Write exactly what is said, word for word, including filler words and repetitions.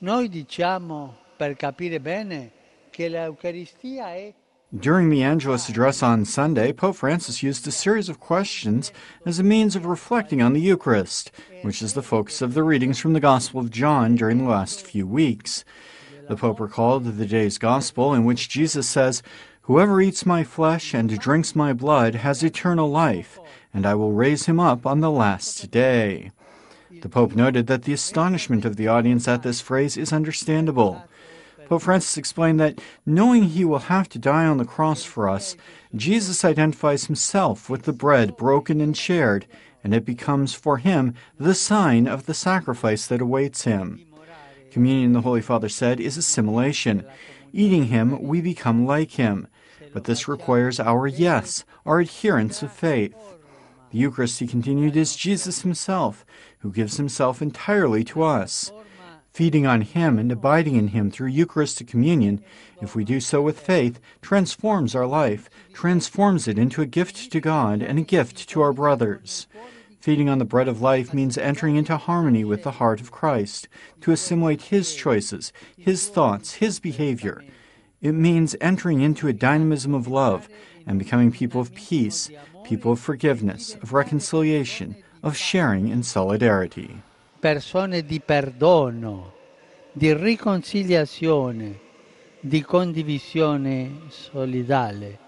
Noi diciamo, per capire bene, che l'Eucaristia è. During the Angelus address on Sunday, Pope Francis used a series of questions as a means of reflecting on the Eucharist, which is the focus of the readings from the Gospel of John during the last few weeks. The Pope recalled the day's Gospel, in which Jesus says, "Whoever eats my flesh and drinks my blood has eternal life, and I will raise him up on the last day." The Pope noted that the astonishment of the audience at this phrase is understandable. Pope Francis explained that, knowing he will have to die on the cross for us, Jesus identifies himself with the bread broken and shared, and it becomes for him the sign of the sacrifice that awaits him. Communion, the Holy Father said, is assimilation. Eating him, we become like him. But this requires our yes, our adherence of faith. The Eucharist, he continued, is Jesus himself, who gives himself entirely to us. Feeding on him and abiding in him through Eucharistic communion, if we do so with faith, transforms our life, transforms it into a gift to God and a gift to our brothers. Feeding on the bread of life means entering into harmony with the heart of Christ, to assimilate his choices, his thoughts, his behavior. It means entering into a dynamism of love and becoming people of peace, people of forgiveness, of reconciliation, of sharing and solidarity. Persone di perdono, di riconciliazione, di condivisione solidale.